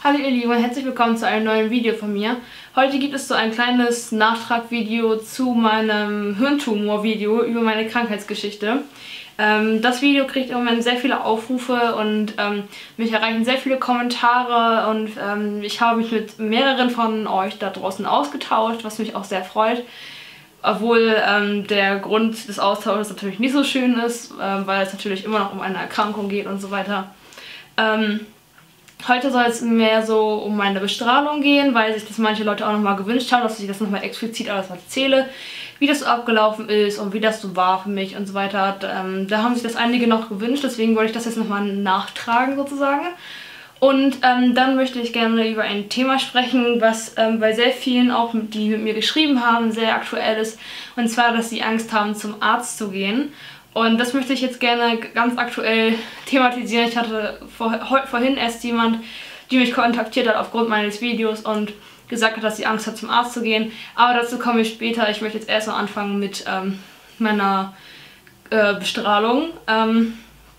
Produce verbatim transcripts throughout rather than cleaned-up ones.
Hallo ihr Lieben und herzlich willkommen zu einem neuen Video von mir. Heute gibt es so ein kleines Nachtragvideo zu meinem Hirntumor-Video über meine Krankheitsgeschichte. Ähm, das Video kriegt im Moment sehr viele Aufrufe und ähm, mich erreichen sehr viele Kommentare und ähm, ich habe mich mit mehreren von euch da draußen ausgetauscht, was mich auch sehr freut. Obwohl ähm, der Grund des Austauschs natürlich nicht so schön ist, äh, weil es natürlich immer noch um eine Erkrankung geht und so weiter. Ähm, Heute soll es mehr so um meine Bestrahlung gehen, weil sich das manche Leute auch nochmal gewünscht haben, dass ich das nochmal explizit alles erzähle, wie das so abgelaufen ist und wie das so war für mich und so weiter. Ähm, da haben sich das einige noch gewünscht, deswegen wollte ich das jetzt nochmal nachtragen sozusagen. Und ähm, dann möchte ich gerne über ein Thema sprechen, was ähm, bei sehr vielen auch, die mit mir geschrieben haben, sehr aktuell ist. Und zwar, dass sie Angst haben, zum Arzt zu gehen. Und das möchte ich jetzt gerne ganz aktuell thematisieren. Ich hatte vor, vorhin erst jemand, die mich kontaktiert hat aufgrund meines Videos und gesagt hat, dass sie Angst hat, zum Arzt zu gehen. Aber dazu komme ich später. Ich möchte jetzt erstmal anfangen mit ähm, meiner äh, Bestrahlung. Ähm,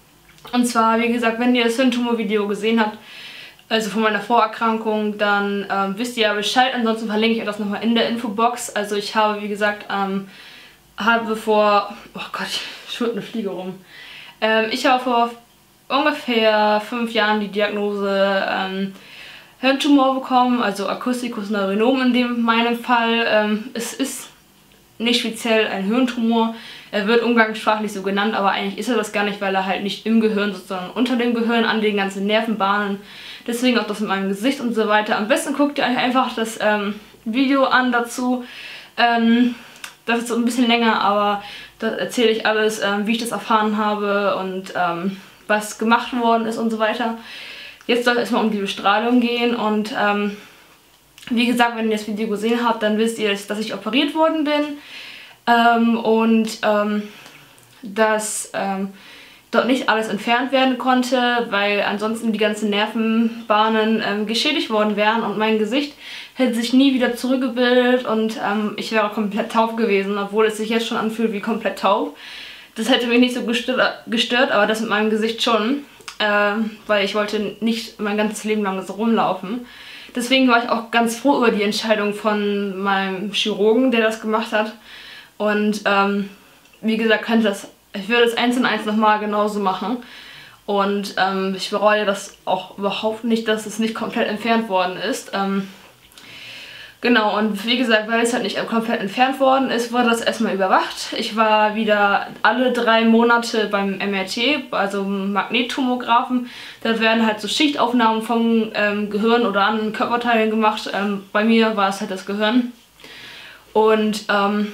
und zwar, wie gesagt, wenn ihr das Hirntumor-Video gesehen habt, also von meiner Vorerkrankung, dann ähm, wisst ihr ja Bescheid. Ansonsten verlinke ich euch das nochmal in der Infobox. Also ich habe, wie gesagt, ähm, habe vor, oh Gott, ich schwirrt eine Fliege rum. Ähm, ich habe vor ungefähr fünf Jahren die Diagnose ähm, Hirntumor bekommen, also Acusticus neurinom in dem meinem Fall. Ähm, es ist nicht speziell ein Hirntumor, er wird umgangssprachlich so genannt, aber eigentlich ist er das gar nicht, weil er halt nicht im Gehirn sitzt, sondern unter dem Gehirn an den ganzen Nervenbahnen. Deswegen auch das mit meinem Gesicht und so weiter. Am besten guckt ihr euch einfach das ähm, Video an dazu. Ähm, Das ist so ein bisschen länger, aber da erzähle ich alles, ähm, wie ich das erfahren habe und ähm, was gemacht worden ist und so weiter. Jetzt soll es erstmal um die Bestrahlung gehen und ähm, wie gesagt, wenn ihr das Video gesehen habt, dann wisst ihr, dass ich operiert worden bin ähm, und ähm, dass ähm, dort nicht alles entfernt werden konnte, weil ansonsten die ganzen Nervenbahnen ähm, geschädigt worden wären und mein Gesicht hätte sich nie wieder zurückgebildet und ähm, ich wäre komplett taub gewesen, obwohl es sich jetzt schon anfühlt wie komplett taub. Das hätte mich nicht so gestört, gestört aber das mit meinem Gesicht schon, äh, weil ich wollte nicht mein ganzes Leben lang so rumlaufen. Deswegen war ich auch ganz froh über die Entscheidung von meinem Chirurgen, der das gemacht hat. Und ähm, wie gesagt, könnte das, ich würde es eins und eins nochmal genauso machen. Und ähm, ich bereue das auch überhaupt nicht, dass es nicht komplett entfernt worden ist. Ähm, Genau, und wie gesagt, weil es halt nicht komplett entfernt worden ist, wurde das erstmal überwacht. Ich war wieder alle drei Monate beim M R T, also Magnettomographen. Da werden halt so Schichtaufnahmen vom ähm, Gehirn oder anderen Körperteilen gemacht. Ähm, bei mir war es halt das Gehirn. Und ähm,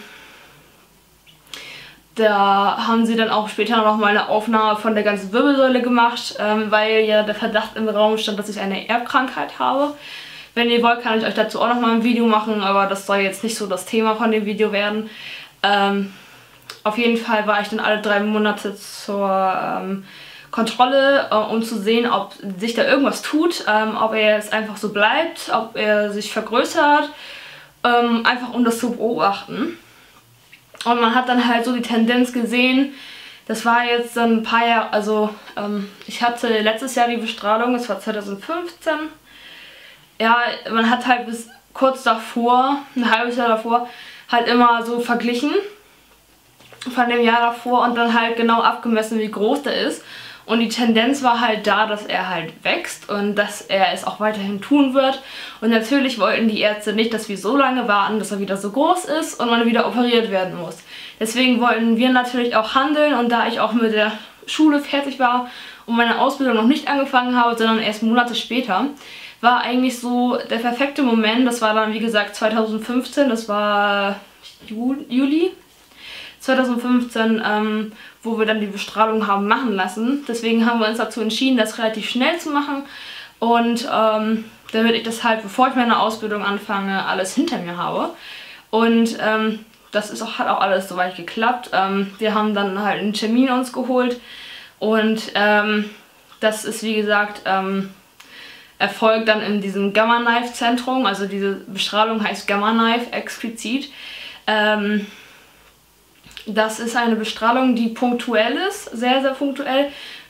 da haben sie dann auch später noch mal eine Aufnahme von der ganzen Wirbelsäule gemacht, ähm, weil ja der Verdacht im Raum stand, dass ich eine Erbkrankheit habe. Wenn ihr wollt, kann ich euch dazu auch noch mal ein Video machen, aber das soll jetzt nicht so das Thema von dem Video werden. Ähm, auf jeden Fall war ich dann alle drei Monate zur ähm, Kontrolle, äh, um zu sehen, ob sich da irgendwas tut, ähm, ob er jetzt einfach so bleibt, ob er sich vergrößert, ähm, einfach um das zu beobachten. Und man hat dann halt so die Tendenz gesehen, das war jetzt dann ein paar Jahre, also ähm, ich hatte letztes Jahr die Bestrahlung, das war zweitausendfünfzehn. Ja, man hat halt bis kurz davor, ein halbes Jahr davor, halt immer so verglichen von dem Jahr davor und dann halt genau abgemessen, wie groß der ist. Und die Tendenz war halt da, dass er halt wächst und dass er es auch weiterhin tun wird. Und natürlich wollten die Ärzte nicht, dass wir so lange warten, dass er wieder so groß ist und man wieder operiert werden muss. Deswegen wollten wir natürlich auch handeln und da ich auch mit der Schule fertig war und meine Ausbildung noch nicht angefangen habe, sondern erst Monate später, war eigentlich so der perfekte Moment. Das war dann, wie gesagt, zweitausendfünfzehn, das war Juli zweitausendfünfzehn, ähm, wo wir dann die Bestrahlung haben machen lassen. Deswegen haben wir uns dazu entschieden, das relativ schnell zu machen. Und ähm, damit ich das halt, bevor ich meine Ausbildung anfange, alles hinter mir habe. Und ähm, das ist auch, hat auch alles soweit geklappt. Ähm, wir haben dann halt einen Termin uns geholt. Und ähm, das ist, wie gesagt, ähm, erfolgt dann in diesem Gamma Knife Zentrum, also diese Bestrahlung heißt Gamma Knife explizit. Ähm, das ist eine Bestrahlung, die punktuell ist, sehr, sehr punktuell.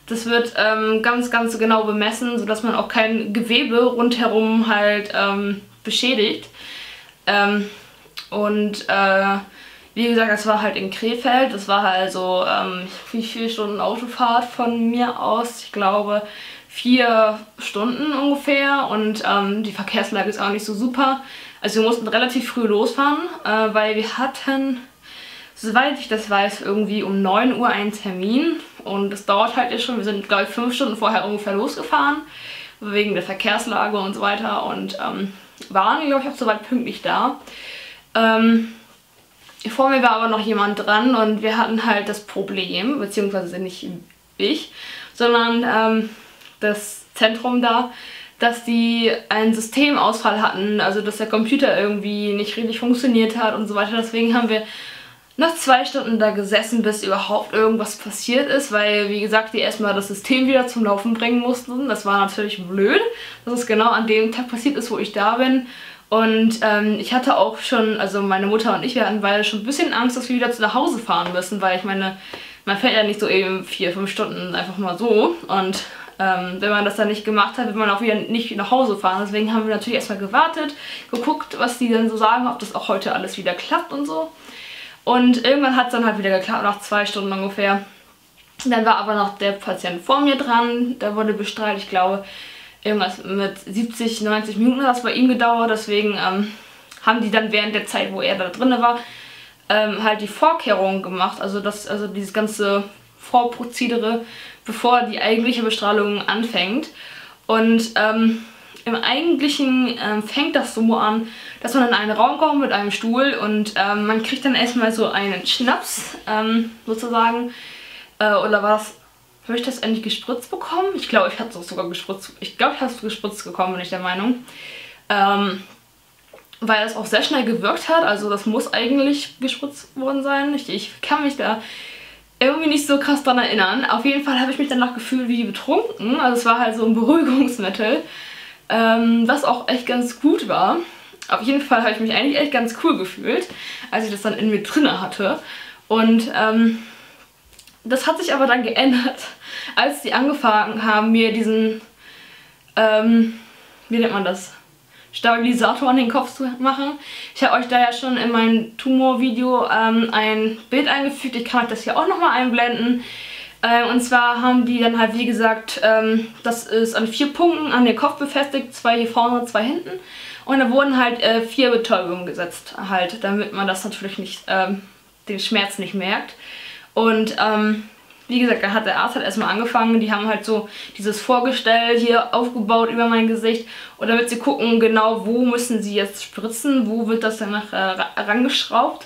Das wird ähm, ganz, ganz genau bemessen, sodass man auch kein Gewebe rundherum halt ähm, beschädigt. Ähm, und äh, wie gesagt, das war halt in Krefeld. Das war halt so, ähm, wie viele Stunden Autofahrt von mir aus? Ich glaube vier Stunden ungefähr. Und ähm, die Verkehrslage ist auch nicht so super. Also wir mussten relativ früh losfahren, äh, weil wir hatten, soweit ich das weiß, irgendwie um neun Uhr einen Termin. Und das dauert halt jetzt schon. Wir sind, glaube ich, fünf Stunden vorher ungefähr losgefahren. Wegen der Verkehrslage und so weiter. Und ähm, waren, glaube ich, auch soweit pünktlich da. Ähm, vor mir war aber noch jemand dran und wir hatten halt das Problem, beziehungsweise nicht ich, sondern ähm, das Zentrum da, dass die einen Systemausfall hatten, also dass der Computer irgendwie nicht richtig funktioniert hat und so weiter. Deswegen haben wir noch zwei Stunden da gesessen, bis überhaupt irgendwas passiert ist, weil, wie gesagt, die erstmal das System wieder zum Laufen bringen mussten. Das war natürlich blöd, dass es genau an dem Tag passiert ist, wo ich da bin. Und ähm, ich hatte auch schon, also meine Mutter und ich, wir hatten beide schon ein bisschen Angst, dass wir wieder zu nach Hause fahren müssen, weil ich meine, man fährt ja nicht so eben vier, fünf Stunden einfach mal so. Und ähm, wenn man das dann nicht gemacht hat, wird man auch wieder nicht nach Hause fahren. Deswegen haben wir natürlich erstmal gewartet, geguckt, was die dann so sagen, ob das auch heute alles wieder klappt und so. Und irgendwann hat es dann halt wieder geklappt, nach zwei Stunden ungefähr. Dann war aber noch der Patient vor mir dran, der wurde bestrahlt, ich glaube, irgendwas mit siebzig, neunzig Minuten hat es bei ihm gedauert, deswegen ähm, haben die dann während der Zeit, wo er da drin war, ähm, halt die Vorkehrungen gemacht, also das, also dieses ganze Vorprozedere, bevor die eigentliche Bestrahlung anfängt. Und ähm, im Eigentlichen ähm, fängt das so an, dass man in einen Raum kommt mit einem Stuhl und ähm, man kriegt dann erstmal so einen Schnaps, ähm, sozusagen, äh, oder was? Habe ich das endlich gespritzt bekommen? Ich glaube, ich hatte es sogar gespritzt. Ich glaube, ich habe es gespritzt bekommen, bin ich der Meinung. Ähm, weil es auch sehr schnell gewirkt hat. Also das muss eigentlich gespritzt worden sein. Ich, ich kann mich da irgendwie nicht so krass dran erinnern. Auf jeden Fall habe ich mich danach gefühlt wie betrunken. Also es war halt so ein Beruhigungsmittel. Ähm, was auch echt ganz gut war. Auf jeden Fall habe ich mich eigentlich echt ganz cool gefühlt, als ich das dann in mir drinne hatte. Und ähm, das hat sich aber dann geändert, als die angefangen haben, mir diesen, ähm, wie nennt man das, Stabilisator an den Kopf zu machen. Ich habe euch da ja schon in meinem Tumor-Video ähm, ein Bild eingefügt. Ich kann euch das hier auch nochmal einblenden. Äh, und zwar haben die dann halt, wie gesagt, ähm, das ist an vier Punkten an den Kopf befestigt, zwei hier vorne, zwei hinten. Und da wurden halt äh, vier Betäubungen gesetzt, halt, damit man das natürlich nicht, ähm, den Schmerz nicht merkt. Und ähm, wie gesagt, da hat der Arzt halt erstmal angefangen, die haben halt so dieses Vorgestell hier aufgebaut über mein Gesicht und damit sie gucken genau, wo müssen sie jetzt spritzen, wo wird das danach äh, rangeschraubt.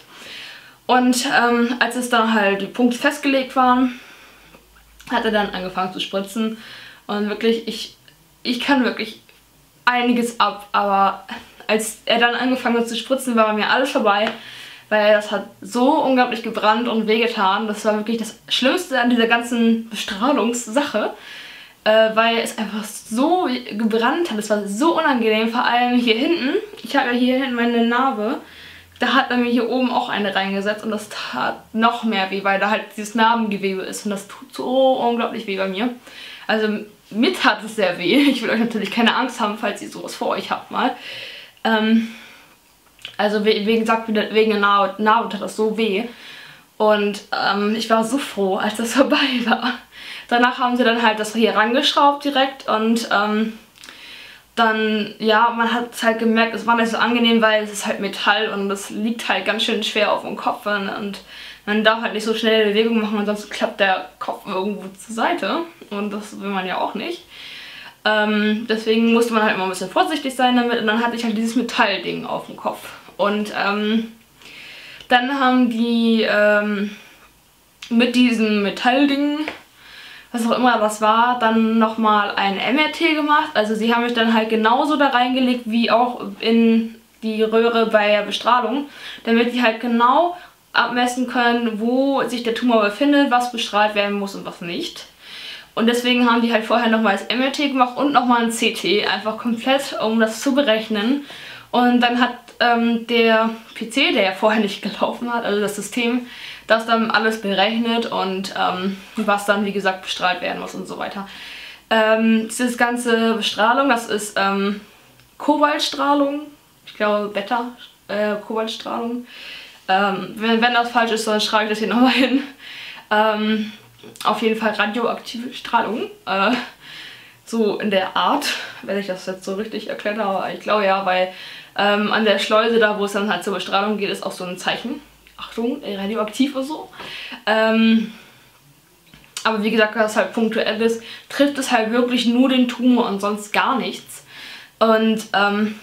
Und ähm, als es dann halt die Punkte festgelegt waren, hat er dann angefangen zu spritzen und wirklich, ich, ich kann wirklich einiges ab, aber als er dann angefangen hat zu spritzen, war bei mir alles vorbei. Weil das hat so unglaublich gebrannt und wehgetan. Das war wirklich das Schlimmste an dieser ganzen Bestrahlungssache. Äh, weil es einfach so gebrannt hat. Es war so unangenehm, vor allem hier hinten. Ich habe ja hier hinten meine Narbe. Da hat er mir hier oben auch eine reingesetzt und das tat noch mehr weh, weil da halt dieses Narbengewebe ist. Und das tut so unglaublich weh bei mir. Also mir tat es sehr weh. Ich will euch natürlich keine Angst haben, falls ihr sowas vor euch habt mal. Ähm... Also wie, wie gesagt, wegen der Narbe, Narbe tat das so weh. Und ähm, ich war so froh, als das vorbei war. Danach haben sie dann halt das hier rangeschraubt direkt. Und ähm, dann, ja, man hat es halt gemerkt, es war nicht so angenehm, weil es ist halt Metall und es liegt halt ganz schön schwer auf dem Kopf. Und, und man darf halt nicht so schnell Bewegung machen, sonst klappt der Kopf irgendwo zur Seite. Und das will man ja auch nicht. Ähm, deswegen musste man halt immer ein bisschen vorsichtig sein damit. Und dann hatte ich halt dieses Metallding auf dem Kopf. Und ähm, dann haben die ähm, mit diesem Metallding, was auch immer das war, dann nochmal ein M R T gemacht. Also sie haben mich dann halt genauso da reingelegt wie auch in die Röhre bei der Bestrahlung, damit die halt genau abmessen können, wo sich der Tumor befindet, was bestrahlt werden muss und was nicht. Und deswegen haben die halt vorher nochmal das M R T gemacht und nochmal ein C T, einfach komplett, um das zu berechnen. Und dann hat ähm, der P C, der ja vorher nicht gelaufen hat, also das System, das dann alles berechnet und ähm, was dann, wie gesagt, bestrahlt werden muss und so weiter. Ähm, diese ganze Bestrahlung, das ist ähm, Kobaltstrahlung, ich glaube Beta, äh, Kobaltstrahlung. Ähm, wenn, wenn das falsch ist, dann schreibe ich das hier nochmal hin. Ähm, auf jeden Fall radioaktive Strahlung. Äh, so in der Art, wenn ich das jetzt so richtig erklärt habe. Ich glaube ja, weil ähm, an der Schleuse, da wo es dann halt zur Bestrahlung geht, ist auch so ein Zeichen. Achtung, radioaktiv oder so. Ähm, aber wie gesagt, das halt punktuell ist, trifft es halt wirklich nur den Tumor und sonst gar nichts. Und ähm,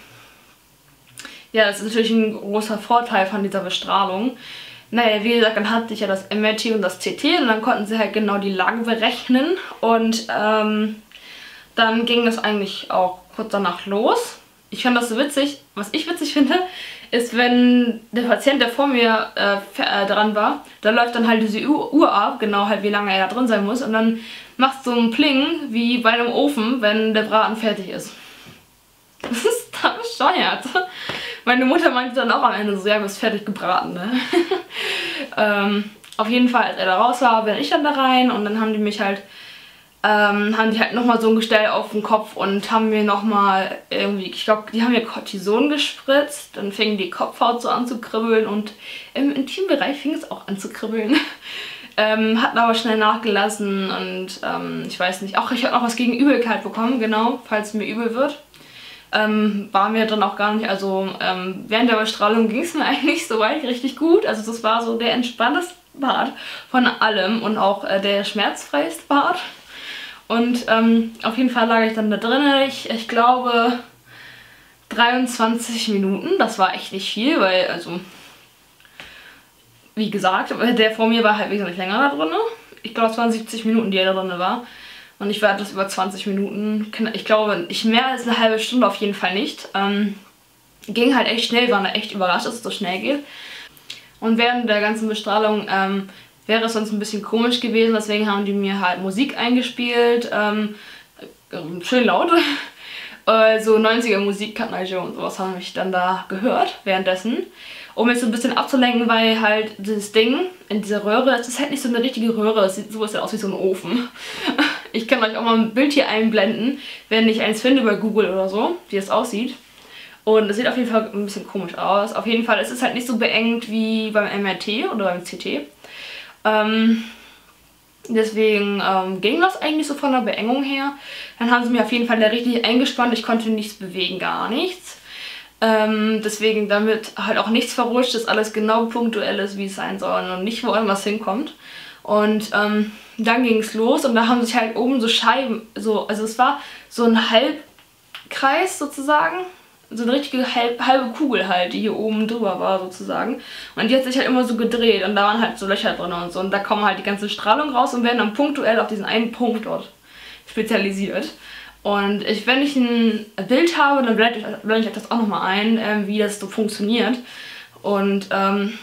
ja, das ist natürlich ein großer Vorteil von dieser Bestrahlung. Naja, wie gesagt, dann hatte ich ja das M R T und das C T und dann konnten sie halt genau die Lage berechnen. Und ähm, dann ging das eigentlich auch kurz danach los. Ich fand das so witzig. Was ich witzig finde, ist, wenn der Patient, der vor mir äh, äh, dran war, da läuft dann halt diese Uhr, Uhr ab, genau halt wie lange er da drin sein muss. Und dann macht so ein Pling wie bei einem Ofen, wenn der Braten fertig ist. Das ist da bescheuert. Meine Mutter meinte dann auch am Ende so, ja, du bist fertig gebraten, ne? ähm, auf jeden Fall, als er da raus war, bin ich dann da rein und dann haben die mich halt Ähm, haben die halt nochmal so ein Gestell auf den Kopf und haben mir nochmal irgendwie, ich glaube, die haben mir Cortison gespritzt, dann fing die Kopfhaut so an zu kribbeln und im Intimbereich fing es auch an zu kribbeln. ähm, hatten aber schnell nachgelassen und ähm, ich weiß nicht, auch ich habe noch was gegen Übelkeit bekommen, genau, falls mir übel wird. Ähm, war mir dann auch gar nicht, also ähm, während der Bestrahlung ging es mir eigentlich soweit richtig gut, also das war so der entspannteste Part von allem und auch äh, der schmerzfreieste Part. Und ähm, auf jeden Fall lag ich dann da drin, ich, ich glaube dreiundzwanzig Minuten, das war echt nicht viel, weil, also, wie gesagt, der vor mir war halt wesentlich länger da drin. Ich glaube, es waren siebzig Minuten, die er da drin war. Und ich war etwas über zwanzig Minuten, ich glaube, ich mehr als eine halbe Stunde auf jeden Fall nicht. Ähm, ging halt echt schnell, waren da echt überrascht, dass es so schnell geht. Und während der ganzen Bestrahlung ähm, wäre es sonst ein bisschen komisch gewesen, deswegen haben die mir halt Musik eingespielt, ähm, schön laut, äh, so neunziger Musik, Cat Nigel und sowas haben mich dann da gehört währenddessen, um mich so ein bisschen abzulenken, weil halt dieses Ding in dieser Röhre, das ist halt nicht so eine richtige Röhre, es sieht so aus wie so ein Ofen. Ich kann euch auch mal ein Bild hier einblenden, wenn ich eins finde bei Google oder so, wie es aussieht. Und es sieht auf jeden Fall ein bisschen komisch aus. Auf jeden Fall ist es halt nicht so beengt wie beim M R T oder beim C T. Ähm, deswegen ähm, ging das eigentlich so von der Beengung her. Dann haben sie mir auf jeden Fall da richtig eingespannt. Ich konnte nichts bewegen, gar nichts. Ähm, deswegen damit halt auch nichts verrutscht, dass alles genau punktuell ist, wie es sein soll und nicht, wo irgendwas hinkommt. Und ähm, dann ging es los und da haben sich halt oben so Scheiben, so, also es war so ein Halbkreis sozusagen. So eine richtige halbe Kugel halt, die hier oben drüber war sozusagen. Und die hat sich halt immer so gedreht und da waren halt so Löcher drin und so. Und da kommen halt die ganze Strahlung raus und werden dann punktuell auf diesen einen Punkt dort spezialisiert. Und ich, wenn ich ein Bild habe, dann blende ich, blende ich euch das auch nochmal ein, ähm, wie das so funktioniert. Und ähm,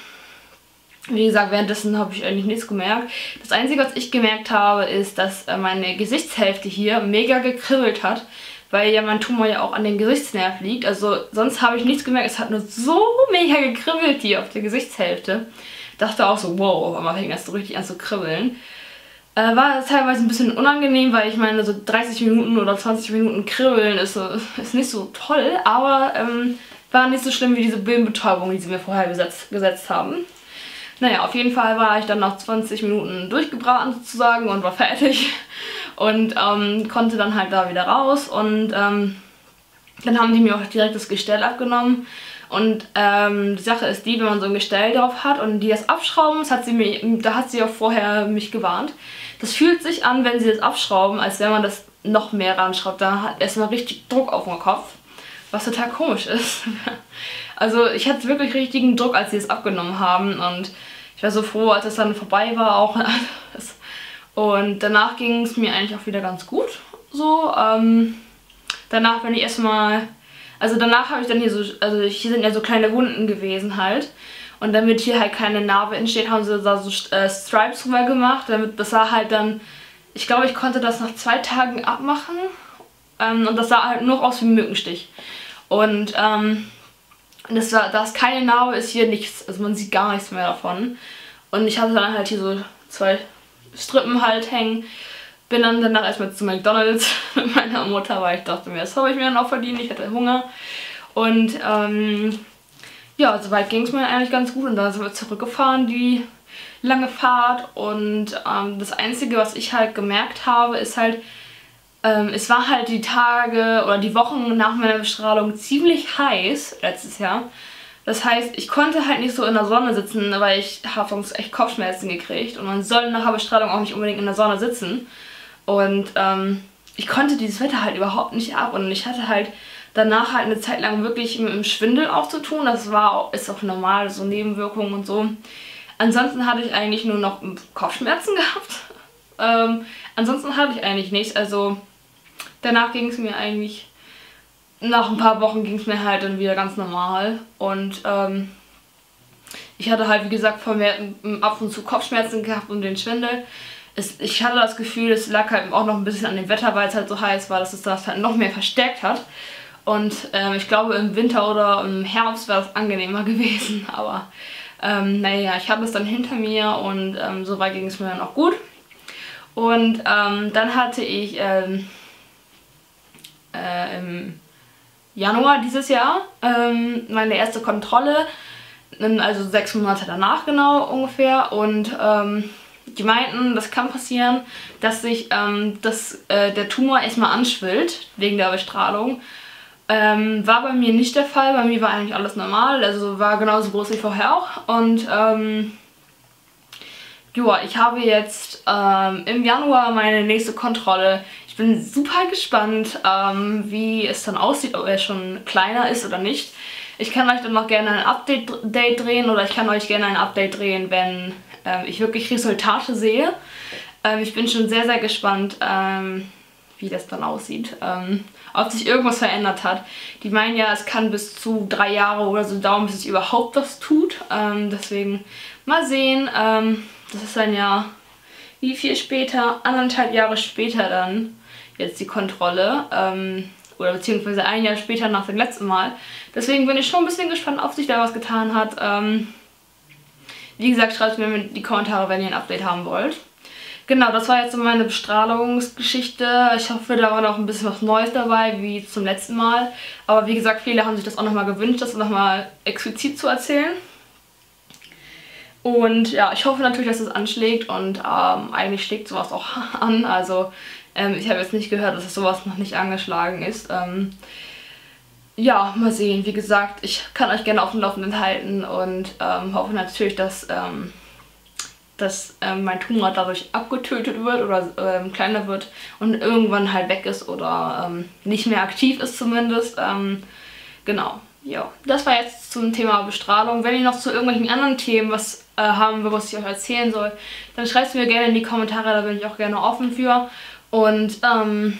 wie gesagt, währenddessen habe ich eigentlich nichts gemerkt. Das Einzige, was ich gemerkt habe, ist, dass äh, meine Gesichtshälfte hier mega gekribbelt hat. Weil ja mein Tumor ja auch an den Gesichtsnerv liegt. Also sonst habe ich nichts gemerkt. Es hat nur so mega gekribbelt hier auf der Gesichtshälfte. Dachte auch so, wow, auf einmal fing das so richtig an zu kribbeln. Äh, war teilweise ein bisschen unangenehm, weil ich meine, so dreißig Minuten oder zwanzig Minuten kribbeln ist, so, ist nicht so toll. Aber ähm, war nicht so schlimm wie diese Bildbetäubung, die sie mir vorher gesetzt, gesetzt haben. Naja, auf jeden Fall war ich dann nach zwanzig Minuten durchgebraten sozusagen und war fertig. Und ähm, konnte dann halt da wieder raus und ähm, dann haben die mir auch direkt das Gestell abgenommen. Und ähm, die Sache ist die, wenn man so ein Gestell drauf hat und die das abschrauben, das hat sie mir, da hat sie auch vorher mich gewarnt. Das fühlt sich an, wenn sie das abschrauben, als wenn man das noch mehr ranschraubt. Da hat erstmal richtig Druck auf den Kopf, was total komisch ist. Also ich hatte wirklich richtigen Druck, als sie es abgenommen haben und ich war so froh, als es dann vorbei war auch. Und danach ging es mir eigentlich auch wieder ganz gut. So, ähm, danach bin ich erstmal, also danach habe ich dann hier so, also hier sind ja so kleine Wunden gewesen halt. Und damit hier halt keine Narbe entsteht, haben sie da so äh, Stripes drüber gemacht. Damit, das sah halt dann, ich glaube, ich konnte das nach zwei Tagen abmachen. Ähm, und das sah halt nur aus wie ein Mückenstich. Und ähm, Und das war, da ist keine Narbe, ist hier nichts, also man sieht gar nichts mehr davon. Und ich hatte dann halt hier so zwei Strippen halt hängen. Bin dann danach erstmal zu McDonald's mit meiner Mutter, weil ich dachte mir, das habe ich mir dann auch verdient, ich hatte Hunger. Und ähm, ja, soweit ging es mir eigentlich ganz gut und dann sind wir zurückgefahren, die lange Fahrt. Und ähm, das Einzige, was ich halt gemerkt habe, ist halt, ähm, es war halt die Tage oder die Wochen nach meiner Bestrahlung ziemlich heiß letztes Jahr. Das heißt, ich konnte halt nicht so in der Sonne sitzen, weil ich habe sonst echt Kopfschmerzen gekriegt und man soll nach der Bestrahlung auch nicht unbedingt in der Sonne sitzen. Und ähm, ich konnte dieses Wetter halt überhaupt nicht ab und ich hatte halt danach halt eine Zeit lang wirklich mit dem Schwindel auch zu tun. Das war auch, ist auch normal, so Nebenwirkungen und so. Ansonsten hatte ich eigentlich nur noch Kopfschmerzen gehabt. Ähm, ansonsten hatte ich eigentlich nichts. Also danach ging es mir eigentlich, nach ein paar Wochen ging es mir halt dann wieder ganz normal. Und ähm, ich hatte halt, wie gesagt, vermehrt ab und zu Kopfschmerzen gehabt und den Schwindel. Es, ich hatte das Gefühl, es lag halt auch noch ein bisschen an dem Wetter, weil es halt so heiß war, dass es das halt noch mehr verstärkt hat. Und ähm, ich glaube, im Winter oder im Herbst wäre es angenehmer gewesen. Aber ähm, naja, ich habe es dann hinter mir und ähm, soweit ging es mir dann auch gut. Und ähm, dann hatte ich ähm, äh, im Januar dieses Jahr ähm, meine erste Kontrolle, also sechs Monate danach genau ungefähr. Und ähm, die meinten, das kann passieren, dass sich ähm, dass, äh, der Tumor erstmal anschwillt wegen der Bestrahlung. Ähm, war bei mir nicht der Fall, bei mir war eigentlich alles normal, also war genauso groß wie vorher auch. Und ähm, ja, ich habe jetzt ähm, im Januar meine nächste Kontrolle. Ich bin super gespannt, ähm, wie es dann aussieht, ob er schon kleiner ist oder nicht. Ich kann euch dann noch gerne ein Update drehen oder ich kann euch gerne ein Update drehen, wenn ähm, ich wirklich Resultate sehe. Ähm, ich bin schon sehr, sehr gespannt, ähm, wie das dann aussieht. Ähm, ob sich irgendwas verändert hat. Die meinen ja, es kann bis zu drei Jahre oder so dauern, bis sich überhaupt was tut. Ähm, deswegen mal sehen. Ähm, das ist dann ja wie viel später, anderthalb Jahre später dann jetzt die Kontrolle. Ähm, oder beziehungsweise ein Jahr später nach dem letzten Mal. Deswegen bin ich schon ein bisschen gespannt, ob sich da was getan hat. Ähm, wie gesagt, schreibt mir in die Kommentare, wenn ihr ein Update haben wollt. Genau, das war jetzt so meine Bestrahlungsgeschichte. Ich hoffe, da war noch ein bisschen was Neues dabei, wie zum letzten Mal. Aber wie gesagt, viele haben sich das auch nochmal gewünscht, das nochmal explizit zu erzählen. Und ja, ich hoffe natürlich, dass es anschlägt und ähm, eigentlich schlägt sowas auch an. Also ähm, ich habe jetzt nicht gehört, dass es sowas noch nicht angeschlagen ist. Ähm, ja, mal sehen. Wie gesagt, ich kann euch gerne auf dem Laufenden halten und ähm, hoffe natürlich, dass... Ähm, dass ähm, mein Tumor dadurch abgetötet wird oder ähm, kleiner wird und irgendwann halt weg ist oder ähm, nicht mehr aktiv ist zumindest. Ähm, genau, ja. Das war jetzt zum Thema Bestrahlung. Wenn ihr noch zu irgendwelchen anderen Themen was äh, haben will, was ich euch erzählen soll, dann schreibt es mir gerne in die Kommentare, da bin ich auch gerne offen für. Und ähm,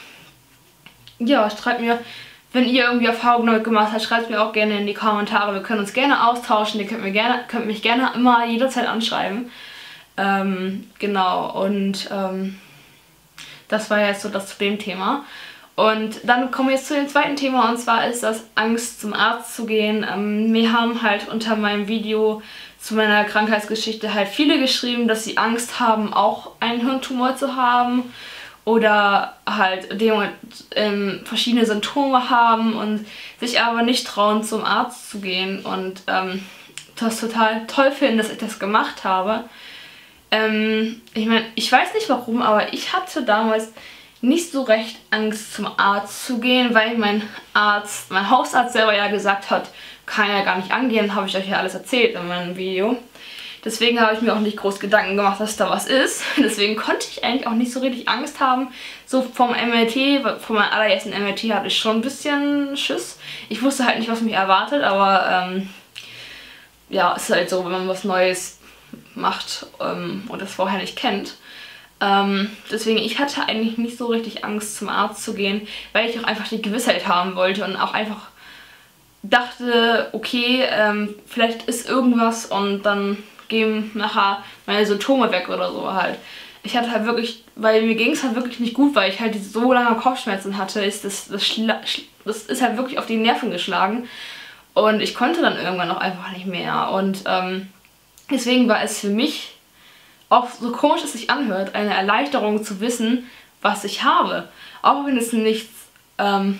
ja, schreibt mir, wenn ihr irgendwie Erfahrungen damit gemacht habt, schreibt es mir auch gerne in die Kommentare. Wir können uns gerne austauschen, ihr könnt, mir gerne, könnt mich gerne immer jederzeit anschreiben. Ähm, genau, und ähm, das war jetzt so das zu dem Thema. Und dann kommen wir jetzt zu dem zweiten Thema, und zwar ist das Angst, zum Arzt zu gehen. Ähm, mir haben halt unter meinem Video zu meiner Krankheitsgeschichte halt viele geschrieben, dass sie Angst haben, auch einen Hirntumor zu haben oder halt ähm, verschiedene Symptome haben und sich aber nicht trauen, zum Arzt zu gehen und ähm, das total toll finden, dass ich das gemacht habe. Ähm, ich meine, ich weiß nicht warum, aber ich hatte damals nicht so recht Angst, zum Arzt zu gehen, weil mein Arzt, mein Hausarzt selber ja gesagt hat, kann ja gar nicht angehen, habe ich euch ja alles erzählt in meinem Video. Deswegen habe ich mir auch nicht groß Gedanken gemacht, dass da was ist. Deswegen konnte ich eigentlich auch nicht so richtig Angst haben. So vom M R T, von meinem allerersten M R T hatte ich schon ein bisschen Schiss. Ich wusste halt nicht, was mich erwartet, aber ähm, ja, es ist halt so, wenn man was Neues macht ähm, und das vorher nicht kennt. Ähm, deswegen, ich hatte eigentlich nicht so richtig Angst, zum Arzt zu gehen, weil ich auch einfach die Gewissheit haben wollte und auch einfach dachte, okay, ähm, vielleicht ist irgendwas und dann gehen nachher meine Symptome weg oder so halt. Ich hatte halt wirklich, weil mir ging es halt wirklich nicht gut, weil ich halt so lange Kopfschmerzen hatte, ist das, das, das ist halt wirklich auf die Nerven geschlagen. Und ich konnte dann irgendwann auch einfach nicht mehr. Und ähm, deswegen war es für mich, auch so komisch es sich anhört, eine Erleichterung zu wissen, was ich habe. Auch wenn es nichts ähm,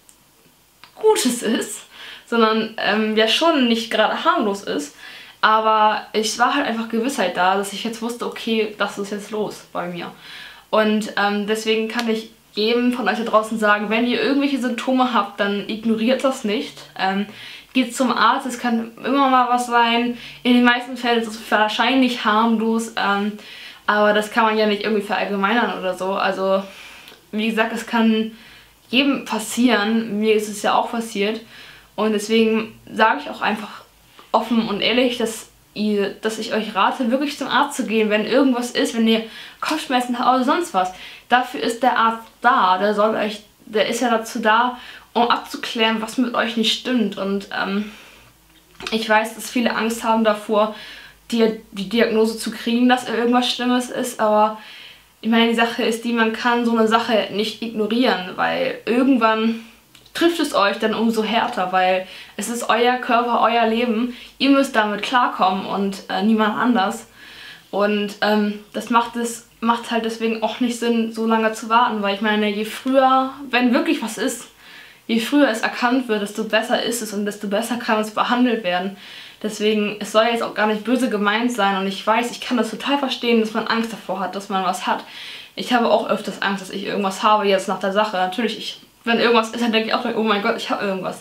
Gutes ist, sondern ähm, ja schon nicht gerade harmlos ist. Aber es war halt einfach Gewissheit da, dass ich jetzt wusste, okay, das ist jetzt los bei mir. Und ähm, deswegen kann ich jedem von euch da draußen sagen, wenn ihr irgendwelche Symptome habt, dann ignoriert das nicht. Ähm, geht zum Arzt, es kann immer mal was sein. In den meisten Fällen ist es wahrscheinlich harmlos, ähm, aber das kann man ja nicht irgendwie verallgemeinern oder so. Also wie gesagt, es kann jedem passieren. Mir ist es ja auch passiert. Und deswegen sage ich auch einfach offen und ehrlich, dass, ihr, dass ich euch rate, wirklich zum Arzt zu gehen, wenn irgendwas ist, wenn ihr Kopfschmerzen habt oder sonst was. Dafür ist der Arzt da. Der soll euch, der ist ja dazu da, um abzuklären, was mit euch nicht stimmt. Und ähm, ich weiß, dass viele Angst haben davor, die, die Diagnose zu kriegen, dass irgendwas Schlimmes ist, aber ich meine, die Sache ist die, man kann so eine Sache nicht ignorieren, weil irgendwann trifft es euch dann umso härter, weil es ist euer Körper, euer Leben, ihr müsst damit klarkommen und äh, niemand anders. Und ähm, das macht es macht halt deswegen auch nicht Sinn, so lange zu warten, weil ich meine, je früher, wenn wirklich was ist, je früher es erkannt wird, desto besser ist es und desto besser kann es behandelt werden. Deswegen, es soll jetzt auch gar nicht böse gemeint sein und ich weiß, ich kann das total verstehen, dass man Angst davor hat, dass man was hat. Ich habe auch öfters Angst, dass ich irgendwas habe jetzt nach der Sache. Natürlich, ich, wenn irgendwas ist, dann denke ich auch, oh mein Gott, ich habe irgendwas.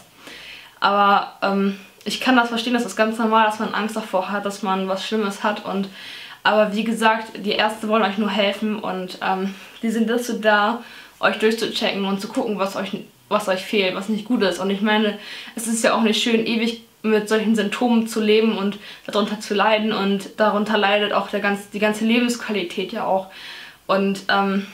Aber ähm, ich kann das verstehen, das ist ganz normal, dass man Angst davor hat, dass man was Schlimmes hat. Und aber wie gesagt, die Ärzte wollen euch nur helfen und ähm, die sind dazu da, euch durchzuchecken und zu gucken, was euch, was euch fehlt, was nicht gut ist. Und ich meine, es ist ja auch nicht schön, ewig mit solchen Symptomen zu leben und darunter zu leiden. Und darunter leidet auch der ganz, die ganze Lebensqualität ja auch. Und ähm,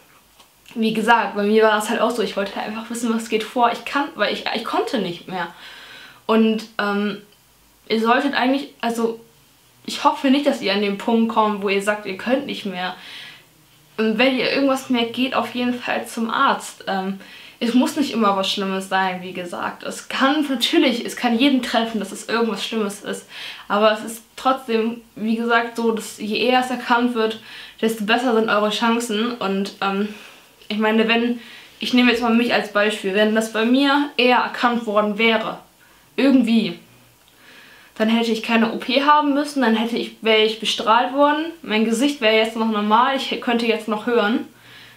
wie gesagt, bei mir war es halt auch so, ich wollte halt einfach wissen, was geht vor. Ich kann, weil ich, ich konnte nicht mehr. Und ähm, ihr solltet eigentlich, also ich hoffe nicht, dass ihr an den Punkt kommt, wo ihr sagt, ihr könnt nicht mehr. Und wenn ihr irgendwas merkt, geht auf jeden Fall zum Arzt. Ähm, es muss nicht immer was Schlimmes sein, wie gesagt. Es kann natürlich, es kann jeden treffen, dass es irgendwas Schlimmes ist. Aber es ist trotzdem, wie gesagt, so, dass je eher es erkannt wird, desto besser sind eure Chancen. Und ähm, ich meine, wenn, ich nehme jetzt mal mich als Beispiel, wenn das bei mir eher erkannt worden wäre, irgendwie, dann hätte ich keine O P haben müssen, dann hätte ich, wäre ich bestrahlt worden, mein Gesicht wäre jetzt noch normal, ich könnte jetzt noch hören.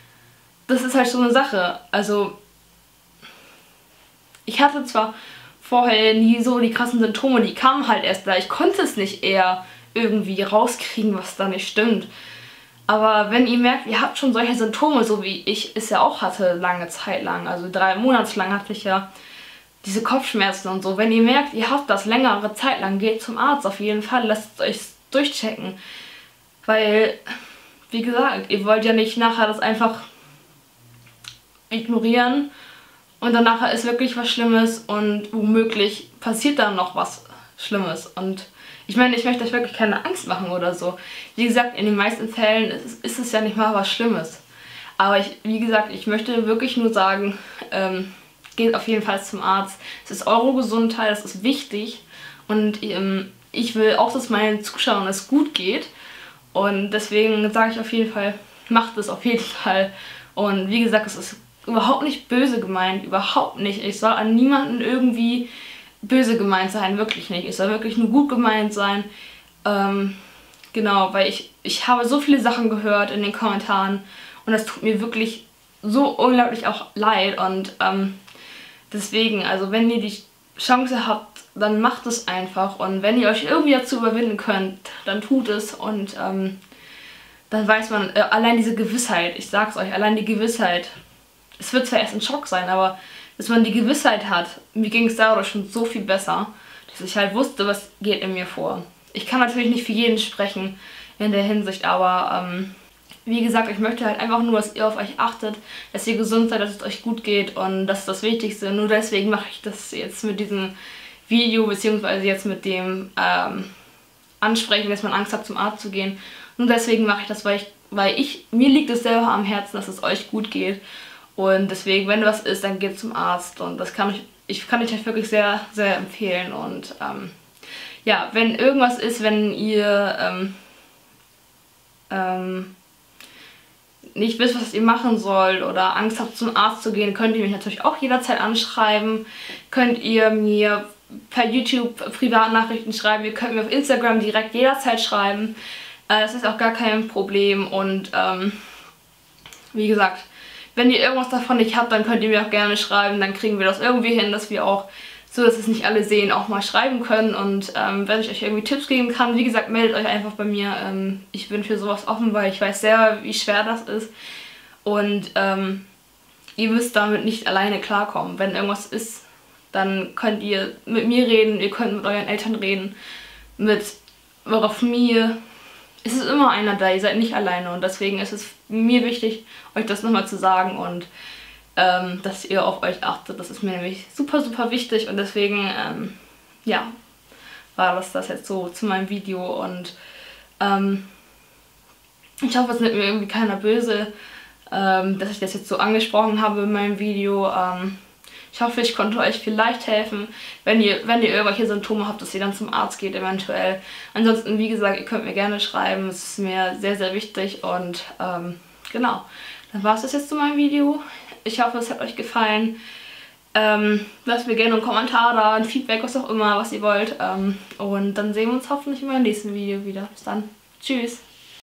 Das ist halt so eine Sache. Also, ich hatte zwar vorher nie so die krassen Symptome, die kamen halt erst da. Ich konnte es nicht eher irgendwie rauskriegen, was da nicht stimmt. Aber wenn ihr merkt, ihr habt schon solche Symptome, so wie ich es ja auch hatte, lange Zeit lang, also drei Monate lang hatte ich ja diese Kopfschmerzen und so. Wenn ihr merkt, ihr habt das längere Zeit lang, geht zum Arzt auf jeden Fall, lasst euch durchchecken. Weil, wie gesagt, ihr wollt ja nicht nachher das einfach ignorieren und dann nachher ist wirklich was Schlimmes und womöglich passiert dann noch was Schlimmes. Und ich meine, ich möchte euch wirklich keine Angst machen oder so. Wie gesagt, in den meisten Fällen ist, ist es ja nicht mal was Schlimmes. Aber ich, wie gesagt, ich möchte wirklich nur sagen, ähm, geht auf jeden Fall zum Arzt. Es ist eure Gesundheit, das ist wichtig. Und ähm, ich will auch, dass meinen Zuschauern es gut geht. Und deswegen sage ich auf jeden Fall, macht es auf jeden Fall. Und wie gesagt, es ist überhaupt nicht böse gemeint, überhaupt nicht. Ich soll an niemanden irgendwie böse gemeint sein, wirklich nicht. Es soll wirklich nur gut gemeint sein. Ähm, genau, weil ich, ich habe so viele Sachen gehört in den Kommentaren und das tut mir wirklich so unglaublich auch leid. Und ähm, deswegen, also wenn ihr die Chance habt, dann macht es einfach. Und wenn ihr euch irgendwie dazu überwinden könnt, dann tut es. Und ähm, dann weiß man, äh, allein diese Gewissheit, ich sag's euch, allein die Gewissheit, es wird zwar erst ein Schock sein, aber dass man die Gewissheit hat, mir ging es dadurch schon so viel besser, dass ich halt wusste, was geht in mir vor. Ich kann natürlich nicht für jeden sprechen in der Hinsicht, aber ähm, wie gesagt, ich möchte halt einfach nur, dass ihr auf euch achtet, dass ihr gesund seid, dass es euch gut geht und das ist das Wichtigste. Nur deswegen mache ich das jetzt mit diesem Video, beziehungsweise jetzt mit dem ähm, Ansprechen, dass man Angst hat, zum Arzt zu gehen. Nur deswegen mache ich das, weil ich, weil ich, mir liegt es selber am Herzen, dass es euch gut geht. Und deswegen, wenn was ist, dann geht zum Arzt. Und das kann ich ich kann euch halt wirklich sehr, sehr empfehlen. Und ähm, ja, wenn irgendwas ist, wenn ihr ähm, ähm, nicht wisst, was ihr machen sollt oder Angst habt, zum Arzt zu gehen, könnt ihr mich natürlich auch jederzeit anschreiben. Könnt ihr mir per YouTube Privatnachrichten schreiben, ihr könnt mir auf Instagram direkt jederzeit schreiben. Äh, das ist auch gar kein Problem. Und ähm, wie gesagt, wenn ihr irgendwas davon nicht habt, dann könnt ihr mir auch gerne schreiben. Dann kriegen wir das irgendwie hin, dass wir auch, so dass es nicht alle sehen, auch mal schreiben können. Und ähm, wenn ich euch irgendwie Tipps geben kann, wie gesagt, meldet euch einfach bei mir. Ähm, ich bin für sowas offen, weil ich weiß sehr, wie schwer das ist. Und ähm, ihr müsst damit nicht alleine klarkommen. Wenn irgendwas ist, dann könnt ihr mit mir reden, ihr könnt mit euren Eltern reden, mit eurer Familie. Es ist immer einer da, ihr seid nicht alleine. Und deswegen ist es mir wichtig, euch das nochmal zu sagen und ähm, dass ihr auf euch achtet. Das ist mir nämlich super, super wichtig. Und deswegen, ähm, ja, war das das jetzt so zu meinem Video. Und ähm, ich hoffe, es nimmt mir irgendwie keiner böse, ähm, dass ich das jetzt so angesprochen habe in meinem Video. Ähm, Ich hoffe, ich konnte euch vielleicht helfen, wenn ihr, wenn ihr irgendwelche Symptome habt, dass ihr dann zum Arzt geht eventuell. Ansonsten, wie gesagt, ihr könnt mir gerne schreiben. Es ist mir sehr, sehr wichtig. Und ähm, genau, dann war es das jetzt zu meinem Video. Ich hoffe, es hat euch gefallen. Ähm, lasst mir gerne einen Kommentar da, ein Feedback, was auch immer, was ihr wollt. Ähm, und dann sehen wir uns hoffentlich in meinem nächsten Video wieder. Bis dann. Tschüss.